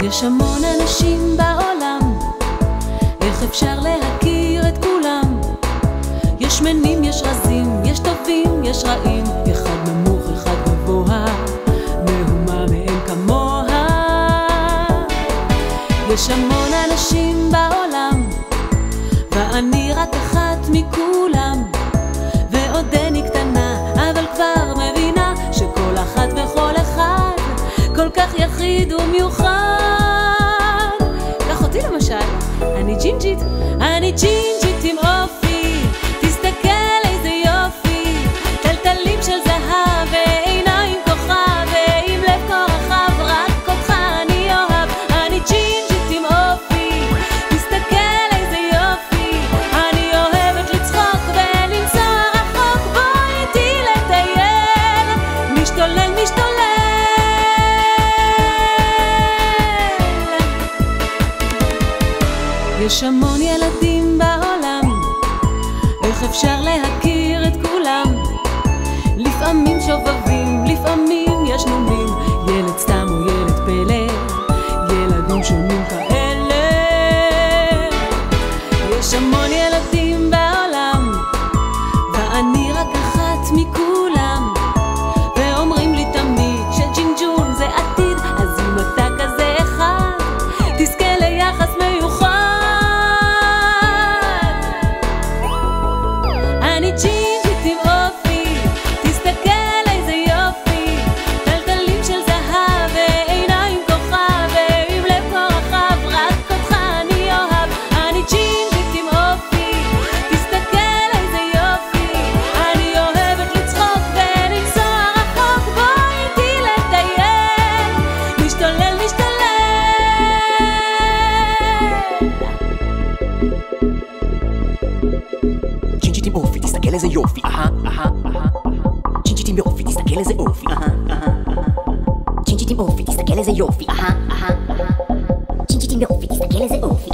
יש המון אנשים בעולם, איך אפשר להכיר את כולם? יש שמנים, יש רזים, יש טובים, יש רעים, אחד נמוך, אחד גבוה, מהומה מאין כמוה. יש המון אנשים בעולם, ואני רק אחת מכולם, ועודני קטנה, אבל כבר מבינה שכל אחת וכל אחד כל כך יחיד ומיוחד. קח אותי למשל, אני ג'ינג'ית, אני ג'ינג'ית עם אופי, תסתכל איזה יופי, טלטלים של זהב ועיניים כוכב, ועם לב כה רחב, רק אותך אני אוהב. אני ג'ינג'ית עם אופי, תסתכל איזה יופי, אני אוהבת לצחוק ולנסוע רחוק, בוא איתי לטייל, משתולל משתולל. יש המון ילדים בעולם, איך אפשר להכיר את כולם? לפעמים שובבים, לפעמים יש נומים, ילד סתם או ילד פלא, ילדים שונים כאלה. יש המון ילדים בעולם, ואני רק אחת מכולם, ואומרים לי תמיד שג'ינג'ון זה עתיד, אז אם אתה כזה אחד, תזכה ליחס מיוחד. אני ג'ינג'ית עם אופי, תסתכל איזה יופי, טלטלים של זהב ועיניים כוכב, ועם לב כה רחב, רק אותך אני אוהב. אני ג'ינג'ית עם אופי, תסתכל איזה יופי, אני אוהבת לצחוק ולנסוע רחוק, בוא איתי לטייל, משתולל משתולל. ג'ינג'ית עם אופי, תסתכל איזה יופי, ג'ינג'ית עם אופי, תסתכל איזה אופי, ג'ינג'ית עם אופי, תסתכל איזה יופי, ג'ינג'ית עם אופי, תסתכל איזה אופי.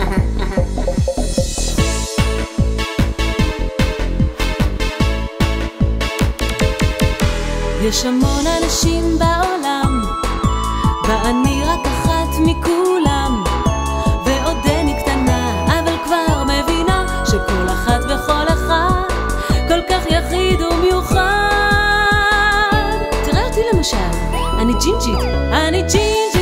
יש המון אנשים בעולם, ואני רק אחת מכולם, ועודני קטנה, אבל כבר מבינה שכל אחת וכל אחד כל כך יחיד ומיוחד. תראה אותי למשל, אני ג'ינג'ית, אני ג'ינג'ית